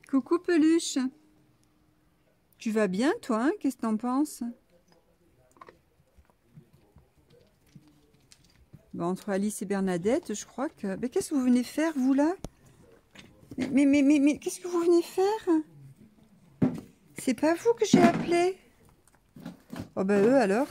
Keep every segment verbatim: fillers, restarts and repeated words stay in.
Coucou Peluche. Tu vas bien toi, hein? Qu'est-ce que t'en penses? Bon, entre Alice et Bernadette, je crois que... Mais qu'est-ce que vous venez faire, vous, là? Mais, mais, mais, mais, mais qu'est-ce que vous venez faire? C'est pas vous que j'ai appelé? Oh, bah, eux, alors?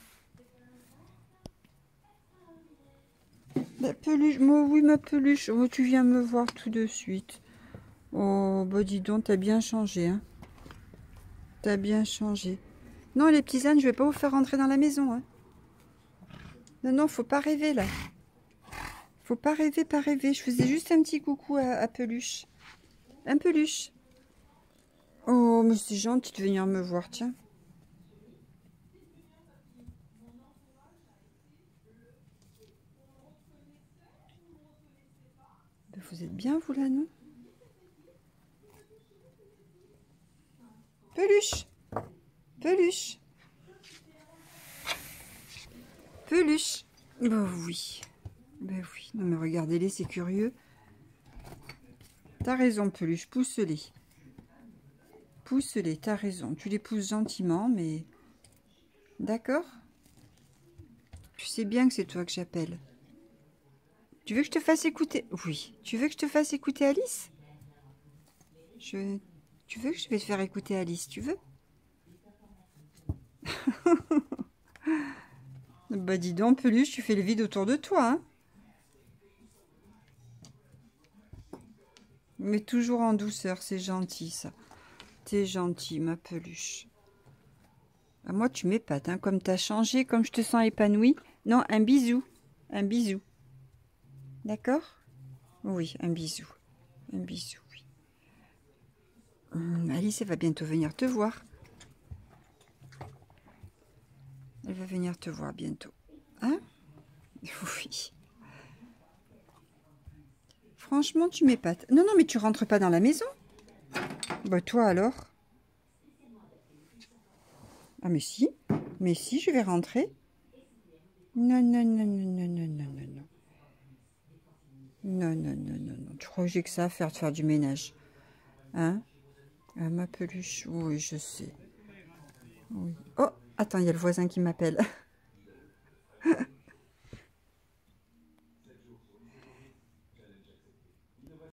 Bah, Peluche, moi, oui, ma Peluche. Oh, tu viens me voir tout de suite. Oh, bah, dis donc, t'as bien changé, hein? T'as bien changé. Non, les petits ânes, je vais pas vous faire rentrer dans la maison, hein? Non, non, faut pas rêver, là. Faut pas rêver, pas rêver. Je faisais juste un petit coucou à, à Peluche. Un Peluche. Oh, mais c'est gentil de venir me voir, tiens. Vous êtes bien, vous, là, non? Peluche. Peluche. Peluche. Bah oui. Bah oui. Non, mais regardez-les, c'est curieux. T'as raison, Peluche. Pousse-les. Pousse-les, t'as raison. Tu les pousses gentiment, mais... D'accord? Tu sais bien que c'est toi que j'appelle. Tu veux que je te fasse écouter? Oui. Tu veux que je te fasse écouter Alice? Je... Tu veux que je vais te faire écouter Alice? Tu veux? Bah dis donc, Peluche, tu fais le vide autour de toi, hein? Mais toujours en douceur, c'est gentil, ça. T'es gentil, ma Peluche. À moi, tu m'épates, hein? Comme t'as changé, comme je te sens épanouie. Non, un bisou. Un bisou. D'accord? Oui, un bisou. Un bisou, oui. Hum, Alice, elle va bientôt venir te voir. Elle va venir te voir bientôt. Hein? Oui. Franchement, tu m'épates. Non, non, mais tu rentres pas dans la maison. Bah, toi alors? Ah, mais si. Mais si, je vais rentrer. Non, non, non, non, non, non, non, non, non. Non, non, non, non, non. Tu crois que j'ai que ça à faire, de faire du ménage? Hein? Ah, ma Peluche. Oui, je sais. Oui. Oh, attends, il y a le voisin qui m'appelle.